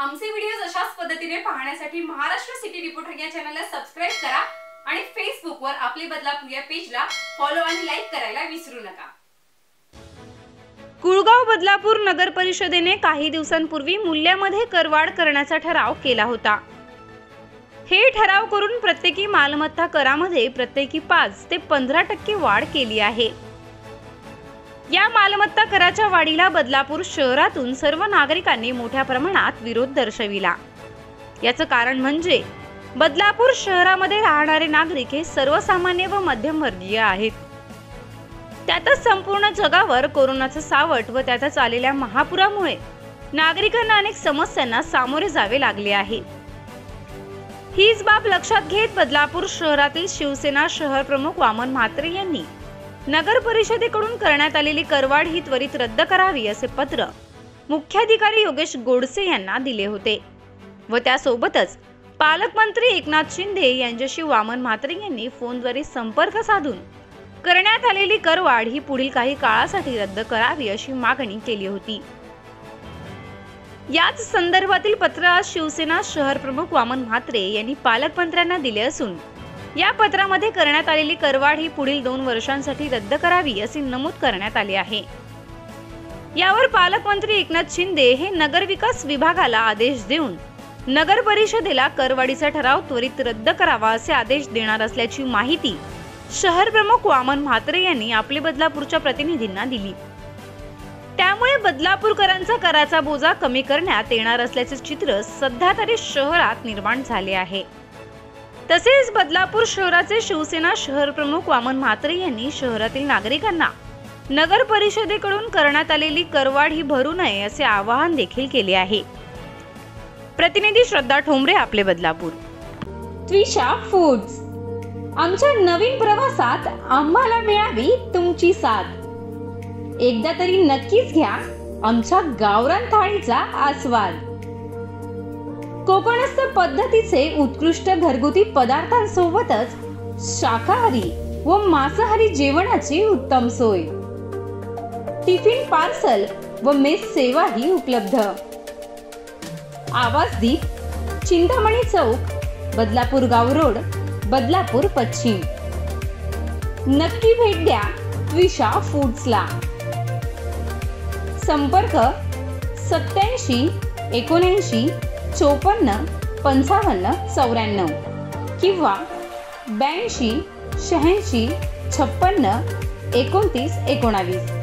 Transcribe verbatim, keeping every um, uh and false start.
आमचे व्हिडिओज अशाच पद्धतीने पाहण्यासाठी महाराष्ट्र सिटी रिपोर्टर या चॅनलला सबस्क्राइब करा आणि फेसबुकवर आपले बदलापूर या पेजला फॉलो आणि लाईक करायला विसरू नका। कुळगाव बदलापूर नगर परिषदेने काही दिवसांपूर्वी मूल्यामध्ये करवाढ करण्याचा ठराव केला होता। हे ठराव करून प्रत्येकी मालमत्ता करामध्ये प्रत्येकी पाच ते पंधरा टक्के वाढ केली आहे। या मालमत्ता कराच्या वाढीला बदलापूर शहरातून सर्व नागरिकांनी मोठ्या प्रमाणात विरोध दर्शविला। याचं कारण म्हणजे बदलापूर शहरामध्ये राहणारे नागरिक हे सर्वसामान्य व मध्यमवर्गीय आहेत। त्यातच संपूर्ण जगावर कोरोनाचं सावट व त्यातच आलेल्या महापुरामुळे नागरिकांना अनेक समस्यांना सामोरे जावे लागले आहे। हीच बाब लक्षात घेत बदलापूर शहरातील शिवसेना शहर प्रमुख वामन म्हात्रे यांनी नगर परिषदेकडून करण्यात आलेली करवाढ ही त्वरित रद्द करावी असे पत्र मुख्याधिकारी योगेश गोडसे यांना दिले होते व त्यासोबतच पालकमंत्री एकनाथ शिंदे यांच्याशी वामन म्हात्रे यांनी फोनद्वारे संपर्क साधून करण्यात आलेली करवाढ ही पुढील काही काळासाठी रद्द करावी अशी मागणी केली होती। याच संदर्भातील पत्र आज शिवसेना शहर प्रमुख वामन म्हात्रे यांनी पालकमंत्र्यांना दिले असून या पत्रामध्ये करण्यात आलेली करवाढ ही पुढील दोन वर्षांसाठी रद्द करावी असे नमूद करण्यात आले आहे। यावर पालकमंत्री एकनाथ शिंदे हे नगर विकास विभागाला आदेश देऊन नगर परिषदेला करवाढीचा ठराव त्वरित रद्द करावा असे आदेश देणार असल्याची माहिती शहर प्रमुख वामन म्हात्रे यांनी आपले बदलापूरच्या प्रतिनिधींना दिली। त्यामुळे बदलापूरकरांचा कराचा बोजा कमी करण्यात येणार असल्याचे चित्र सध्या तरी शहरात निर्माण झाले आहे। तसेच बदलापूर शहराचे शिवसेना शहर प्रमुख वामन म्हात्रे यांनी शहरातील नागरिकांना नगर परिषदेकडून करण्यात आलेली करवाढ ही भरू नये असे आवाहन देखील केले आहे। प्रतिनिधी श्रद्धा ठोंबरे, आपले बदलापूर। त्विषा फूड्स, आमच्या नवीन प्रवासात आम्हाला मिळावी तुमची साथ। एकदा तरी नक्कीच घ्या आमच्या गावरान थाळीचा आस्वाद। कोकणस्थ पद्धतीचे उत्कृष्ट घरगुती पदार्थांसोबतच शाकाहारी व मांसाहारी जेवणाची उत्तम सोय। टिफिन पार्सल व मेस सेवा ही उपलब्ध। आवाजदीप, चिंतामणी चौक, बदलापूर गाव रोड, बदलापूर पश्चिम। नक्की भेट द्या त्विषा फूड्सला। संपर्क सत्याऐंशी एकोणऐंशी चोपन्न पंचावन्न चौऱ्याण्णव किंवा ब्याऐंशी शहाऐंशी छप्पन्न एकोणतीस एकोणावीस।